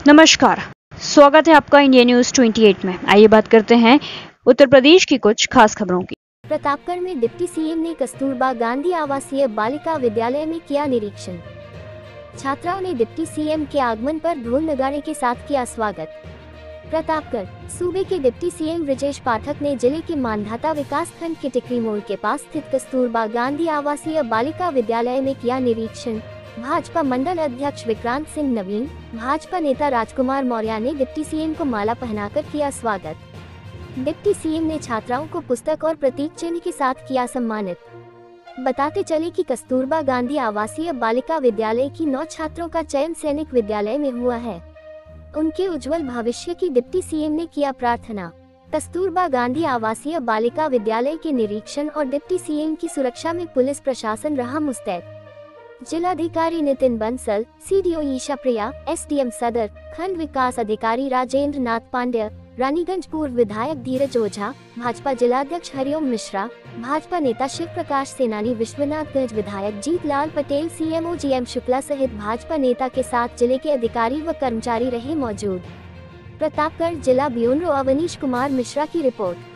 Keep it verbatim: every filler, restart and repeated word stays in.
नमस्कार, स्वागत है आपका इंडिया न्यूज अट्ठाईस में। आइए बात करते हैं उत्तर प्रदेश की कुछ खास खबरों की। प्रतापगढ़ में डिप्टी सीएम ने कस्तूरबा गांधी आवासीय बालिका विद्यालय में किया निरीक्षण। छात्राओं ने डिप्टी सीएम के आगमन पर ढोल नगाड़े के साथ किया स्वागत। प्रतापगढ़ सूबे के डिप्टी सीएम ब्रजेश पाठक ने जिले के मानधाता विकास खंड के टिकरी मोड़ के पास स्थित कस्तूरबा गांधी आवासीय बालिका विद्यालय में किया निरीक्षण। भाजपा मंडल अध्यक्ष विक्रांत सिंह नवीन, भाजपा नेता राजकुमार मौर्य ने डिप्टी सीएम को माला पहनाकर किया स्वागत। डिप्टी सीएम ने छात्राओं को पुस्तक और प्रतीक चिन्ह के साथ किया सम्मानित। बताते चले कि कस्तूरबा गांधी आवासीय बालिका विद्यालय की नौ छात्रों का चयन सैनिक विद्यालय में हुआ है। उनके उज्जवल भविष्य की डिप्टी सीएम ने किया प्रार्थना। कस्तूरबा गांधी आवासीय बालिका विद्यालय के निरीक्षण और डिप्टी सीएम की सुरक्षा में पुलिस प्रशासन रहा मुस्तैद। जिलाधिकारी नितिन बंसल, सीडीओ ईशा प्रिया, एसडीएम सदर, खंड विकास अधिकारी राजेंद्र नाथ पांड्या, रानीगंज पूर्व विधायक धीरज ओझा, भाजपा जिलाध्यक्ष हरिओम मिश्रा, भाजपा नेता शिव प्रकाश सेनानी, विश्वनाथगंज विधायक जीतलाल पटेल, सीएमओ जीएम शुक्ला सहित भाजपा नेता के साथ जिले के अधिकारी व कर्मचारी रहे मौजूद। प्रतापगढ़ जिला ब्यूरो अवनीश कुमार मिश्रा की रिपोर्ट।